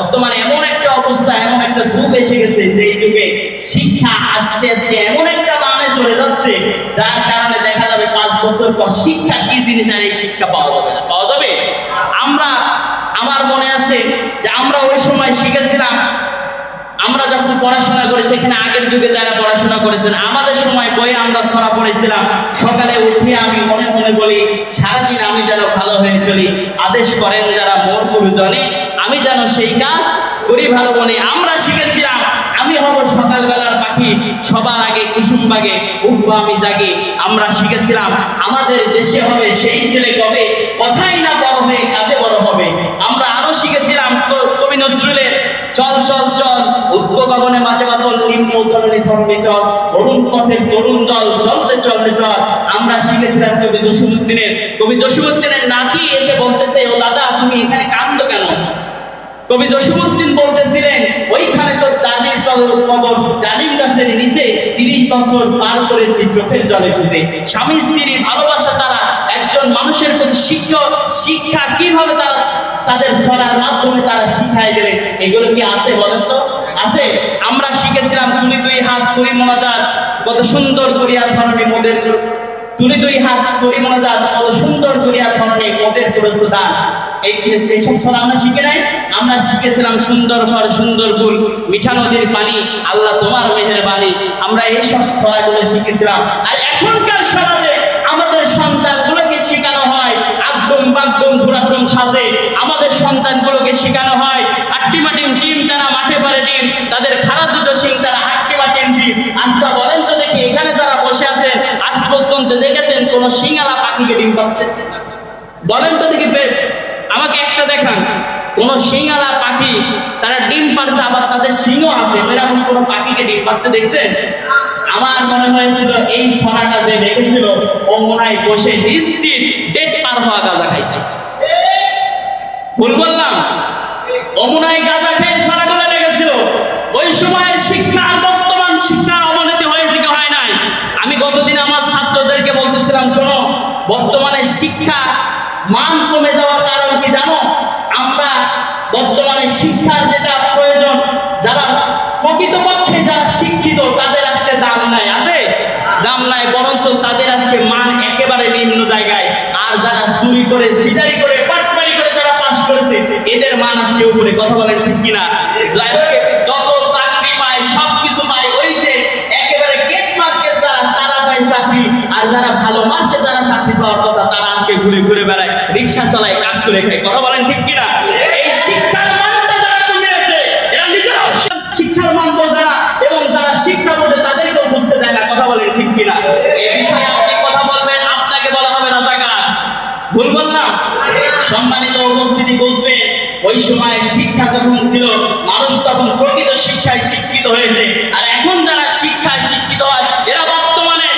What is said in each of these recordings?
বর্তমানে এমন একটা অবস্থা, এমন একটা যুগ এসে গেছে যে এই যুগে শিক্ষা আস্তে আস্তে এমন একটা মানে চলে যাচ্ছে যার কারণে দেখা যাবে 5 বছর পর শিক্ষা কি জিনিস আর এই শিক্ষা পাওয়া যাবে না। পাওয়া যাবে? আমার মনে আছে যে আমরা ওই সময় শিখেছিলাম, আমরা যখন পড়াশোনা করেছি, এখানে আগের যুগে যারা পড়াশোনা করেছেন, আমাদের সময় বইয়ে আমরা ছড়া পড়েছিলাম, সকালে উঠে আমি মনে মনে বলি সারাদিন আমি যেন ভালো হয়ে চলি, আদেশ করেন যারা মোর গুরুজনে, আমি যেন সেই কাজ করি ভালো মনে। আমরা শিখেছিলাম আমি হব সকালবেলার পাখি, সবার আগে কুসুম বাগে উঠবো আমি জাগে। আমরা শিখেছিলাম আমাদের দেশে হবে সেই ছেলে কবে, কথাই না বড় হয়ে কাজে বড় হবে। আমরা আরো শিখেছিলাম কবি নজরুলের চল চল চল উদ্য গগনে মাঝে বাদল, নিম্ন উত্তরণে ধরণে চল, অরুণ পথের তরুণ দল চলতে চলতে চল। আমরা শিখেছিলাম কবি জসীমউদ্দিনের নাতি এসে বলতেছে, ও দাদা তুমি এখানে কান্দো কেন? কবি জসীমউদ্দিন বলতেছিলেন, ওইখানে তো দাদির কবর, জালিম গাছের নিচে 30 বছর পার করেছি চোখের জলে খুঁজে। স্বামী স্ত্রীর ভালোবাসা তারা একজন মানুষের প্রতি শিক্ষা কিভাবে তারা তাদের ছড়ার মাধ্যমে তারা শিখায় দিলেন, এগুলো কি আছে বলেন তো? আছে। আমরা শিখেছিলাম তুলি 2 হাত করি মোনাজাত, কত সুন্দর করিয়া ধরণী মোদের তুলি 2 হাত করি মোনাজাত, কত সুন্দর করিয়া ধরণী মোদের প্রস্তুতান। এইসব ছড়া আমরা শিখে নাই। আমরা শিখেছিলাম সুন্দর ঘর সুন্দর ফুল, মিঠা নদীর পানি, আল্লাহ তোমার মেহেরবানি। আমরা এইসব ছড়াগুলো শিখেছিলাম। আর এখনকার সমাজে আমাদের সন্তানগুলোকে শেখানো হয় একদম বাগদম ঘোরাদম সাজে। আমাদের সন্তানগুলোকে শেখানো হয় হাট্টি মাটিম টিম, তারা মাঠে পারে ডিম, তাদের খাড়া দুটো সিং, তারা হাট্টি মাটিম ডিম। আচ্ছা বলেন তো দেখি, এখানে যারা বসে আছেন আজ পর্যন্ত দেখেছেন কোন সিংহালা পাখিকে ডিম পারতে? বলেন তো দেখি, আমাকে একটা দেখান কোন সিংহালা পাখি তারা ডিম পারছে, আবার তাদের সিংও আছে, এরকম কোন পাখিকে ডিম পারতে দেখছেন? আমার মনে হয়েছিল এই ছড়াটা যে দেখেছিল ও মনে হয় বসে নিশ্চিত ডেট পার হওয়া গাঁজা খাইছে। ভুল বললাম? ও মনে হয় গাঁজা খেয়ে ছড়াগুলো লেগেছিল। ওই সময়ের শিক্ষা আর বর্তমান শিক্ষার অবনতি হয়েছে কি হয় নাই? আমি গতদিন আমার ছাত্রদেরকে বলতেছিলাম, শোনো, বর্তমানে শিক্ষা মান কমে যাওয়ার কারণ কি জানো? আমরা বর্তমানে শিক্ষার যেটা প্রয়োজন, যারা প্রকৃতপক্ষে যারা শিক্ষিত তাদের আজকে দাম নাই। আছে? দাম নাই, বরঞ্চ তাদের আজকে মান একেবারে নিম্ন জায়গায়। আর যারা চুরি করে, সিটারি করে, পাটপাড়ি করে যারা পাস করেছে এদের মান আজকে উপরে। কথা বলেন ঠিক কিনা? আজকে যত চাকরি পায় সবকিছু পায় ওই যে একেবারে গেট মার্কেট যারা, তারা পায় চাকরি। আর যারা ভালো মার্কেট যারা চাকরি পাওয়ার কথা তারা আজকে ঘুরে ঘুরে বেড়ায়, রিক্সা চালায়, কাজ করে খায়। কথা বলেন ঠিক কিনা? এই শিক্ষার মানটা যারা কমিয়েছে এরা নিজেরাও শিক্ষার মান বোঝে না, এবং যারা শিক্ষা বোঝে তাদেরকেও বুঝতে যায় না। কথা বলেন ঠিক কিনা? এই বিষয়ে আপনি কথা বলবেন, আপনাকে বলা হবে না জায়গা। ভুল বললাম? সম্মানিত উপস্থিতি, বুঝবে ওই সময় শিক্ষা যখন ছিল মানুষ তখন প্রকৃত শিক্ষায় শিক্ষিত হয়েছে। আর এখন যারা শিক্ষায় শিক্ষিত হয় এরা বর্তমানে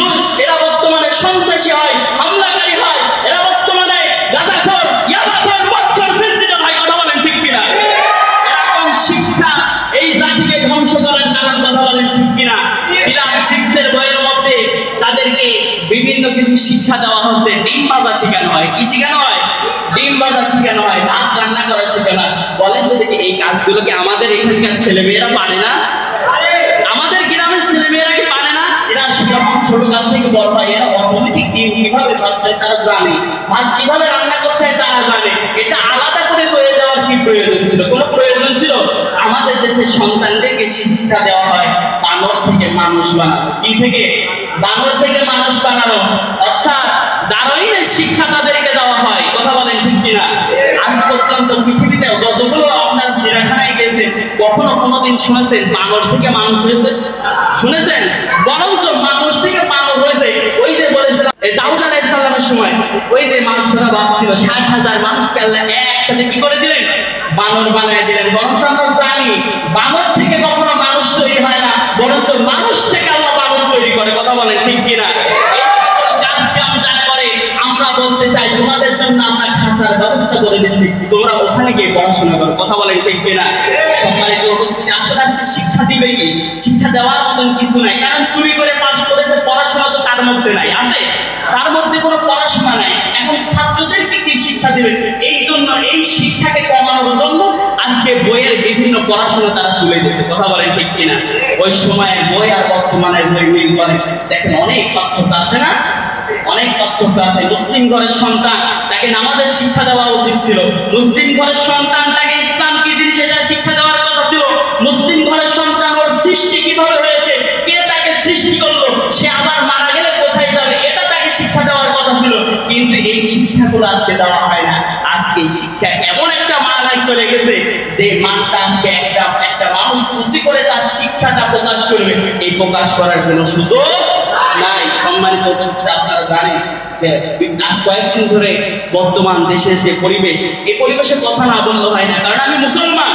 সন্ত্রাসী হয়, হামলাকারী হয়, এরা বর্তমানে গাঁজাখোর, ইয়াবাখোর, মদখোর, ফেন্সিডিল হয়। কথা বলেন ঠিক কিনা? এরকম শিক্ষা এই জাতিকে ধ্বংস করার কারণ। কথা বলেন ঠিক কিনা? ক্লাস 6 এর বইয়ের মধ্যে তাদেরকে বিভিন্ন কিছু শিক্ষা দেওয়া হচ্ছে। ডিম ভাজা শেখানো হয়। কি শেখানো হয়? ডিম ভাজা শেখানো হয়, ভাত রান্না করা শেখানো হয়। বলেন তো দেখি, এই কাজগুলোকে আমাদের এখানকার ছেলেমেয়েরা পারে না? আমাদের গ্রামের ছেলেমেয়েরা কি পারে না? এরা ছোটকাল থেকে বড় হয়, এরা অটোমেটিক ডিম কিভাবে ভাজতে হয় তারা জানে, ভাত কিভাবে রান্না করতে হয় তারা জানে। এটা আলাদা করে হয়ে যাওয়ার কি প্রয়োজন ছিল? কোনো প্রয়োজন ছিল? আমাদের দেশের সন্তানদেরকে শিক্ষা দেওয়া হয় বানর থেকে মানুষ বানানো। কি থেকে? বানর থেকে মানুষ বানানো, অর্থাৎ দারুইনের শিক্ষা তাদেরকে দেওয়া হয়। কথা বলেন ঠিক কিনা? আজ পর্যন্ত পৃথিবীতে যতগুলো আপনার চিড়িয়াখানায় গেছে কখনো কোনোদিন শুনেছেন বানর থেকে মানুষ হয়েছে? শুনেছেন? বরঞ্চ মানুষ থেকে বানর হয়েছে। ওই যে বলেছিলাম দাউদ আলাইহিস সালামের সময় ওই যে মাছ ধরা বাদ ছিল, 60,000 মানুষকে আল্লাহ একসাথে কি করে দিলেন? বানর বানিয়ে দিলেন। বরঞ্চ আমরা জানি বানর থেকে কখনো মানুষ তৈরি হয় না, বরঞ্চ মানুষ থেকে আল্লাহ বানর তৈরি করে। কথা বলেন ঠিক কিনা? এই সকল কাজকে আমরা করে আমরা বলতে চাই তোমাদের জন্য আমরা খাঁচার ব্যবস্থা করে দিচ্ছি, তোমরা ওখানে গিয়ে পড়াশোনা করো। কথা বলেন ঠিক কিনা? সম্মানিত উপস্থিতি, আসলে আজকে শিক্ষা দিবে কি? শিক্ষা দেওয়ার মতন কিছু নাই। কারণ চুরি করে পাস করেছে, পড়াশোনা তো তার মধ্যে নাই। আছে? তার মধ্যে কোনো পড়াশোনা নাই। এখন ছাত্রদেরকে কি শিক্ষা দিবেন? এই জন্য এই শিক্ষাকে কমানোর জন্য আজকে আজকে বইয়ের বিভিন্ন পড়াশোনা তারা তুলে দিয়েছে, কথা বলেন ঠিক কিনা? ওই সময়ের বই আর বর্তমানের বই মিল করে দেখেন অনেক পার্থক্য আছে না? অনেক পার্থক্য আছে। মুসলিম ঘরের সন্তান, তাকে নামাজের শিক্ষা দেওয়া উচিত ছিল। মুসলিম ঘরের সন্তান, তাকে ইসলাম কি জিনিস এটা শিক্ষা দেওয়ার কথা ছিল। মুসলিম ঘরের সন্তান, ওর সৃষ্টি কিভাবে হয়েছে, কে তাকে সৃষ্টি করলো, সে আবার মারা গেলে কোথায় যাবে, এটা তাকে শিক্ষা দেওয়ার কথা ছিল। কিন্তু এই শিক্ষাগুলো আজকে দেওয়া হয় না। আজকে শিক্ষা এমন একটা মানায় চলে গেছে যে মানটা আজকে একটা মানুষ খুশি করে তার শিক্ষাটা প্রকাশ করবে, এই প্রকাশ করার কোনো সুযোগ নাই। সম্মানিত উপস্থিতি, আপনারা জানেন যে আজ কয়েকদিন ধরে বর্তমান দেশের যে পরিবেশ, এই পরিবেশের কথা না বললে হয় না। কারণ আমি মুসলমান,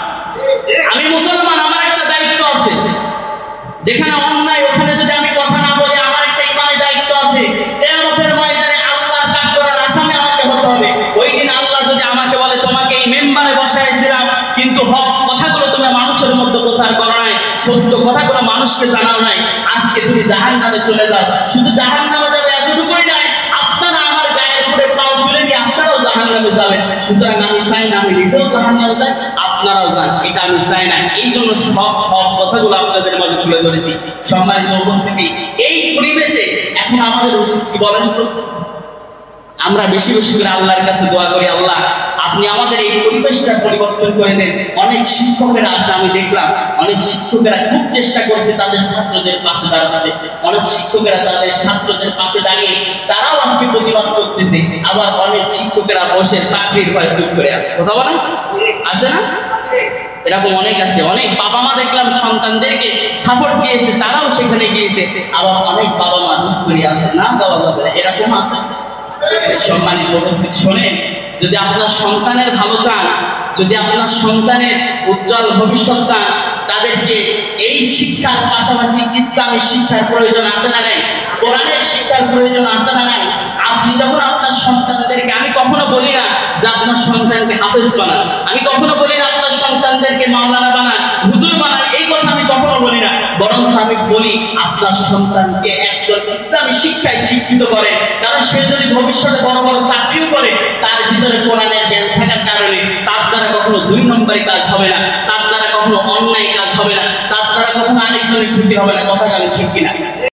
আমার একটা দায়িত্ব আছে। যেখানে অন্যায় ওখানে যদি আমি কথা না বলি, আমার একটা ইমানি দায়িত্ব আছে। কিয়ামতের ময়দানে আল্লাহর কাজ করার আসামি আমাকে হতে হবে। ওই দিন আল্লাহ যদি আমাকে বলে, তোমাকে এই মেম্বারে বসাইছিলাম, কিন্তু হক কথাগুলো তুমি মানুষের মধ্যে প্রচার করো নাই, সত্য কথাগুলো মানুষকে জানাও নাই, আজকে তুমি জাহান্নামে চলে যাও। শুধু জাহান্নামে যাবে এতটুকুই নাই, আপনারা আমার গায়ের উপরে পাও তুলে দিয়ে আপনারাও জাহান্নামে যাবেন। সুতরাং আমি চাই না আমি নিজেও জাহান্নামে যাই, আপনারাও যান, এটা আমি চাই না। এই জন্য সব কথাগুলো আপনাদের মাঝে তুলে ধরেছি। সম্মানিত উপস্থিতি, এই পরিবেশে এখন আমাদের উচিত কি বলেন তো? আমরা বেশি বেশি করে আল্লাহর কাছে দোয়া করি, আল্লাহ আপনি আমাদের এই পরিবেশটা পরিবর্তন করে দেন। অনেক শিক্ষকেরা আছে, আমি দেখলাম অনেক শিক্ষকেরা খুব চেষ্টা করছে তাদের ছাত্রদের পাশে দাঁড়াতে। অনেক শিক্ষকেরা তাদের ছাত্রদের পাশে দাঁড়িয়ে তারাও আজকে প্রতিবাদ করতেছে। আবার অনেক শিক্ষকেরা বসে চাকরির ভয়ে চুপ করে আছে, কথা বলেন আছে না? এরকম অনেক আছে। অনেক বাবা মা দেখলাম সন্তানদেরকে সাপোর্ট দিয়েছে, তারাও সেখানে গিয়েছে। আবার অনেক বাবা মা দুঃখ করে আছে, না যাওয়া যাবে না, এরকম আছে। সম্মানিত উপস্থিতি, শোনেন, যদি আপনার সন্তানের ভালো চান, যদি আপনার সন্তানের উজ্জ্বল ভবিষ্যৎ চান, তাদেরকে এই শিক্ষার পাশাপাশি ইসলামের শিক্ষার প্রয়োজন আছে না নাই? কোরআনের শিক্ষার প্রয়োজন আছে না নাই? আপনি যখন আপনার সন্তানদেরকে, আমি কখনো বলি না যে আপনার সন্তানকে হাফেজ বানান, আমি কখনো বলি না আপনার সন্তানদেরকে মাওলানা বানান, হুজুর বানান, এই কথা আমি কখনো বলি না। বরং আমি বলি আপনার সন্তানকে একজন ইসলামী শিক্ষায় শিক্ষিত করেন। কারণ সে যদি ভবিষ্যতে বড় বড় চাকরিও করে, তার ভিতরে কোরআনের জ্ঞান থাকার কারণে তার দ্বারা কখনো 2 নম্বরী কাজ হবে না, তার দ্বারা কখনো অন্যায় কাজ হবে না, তার দ্বারা কখনো আরেকজনের ক্ষতি হবে না। কথা বলেন ঠিক কিনা?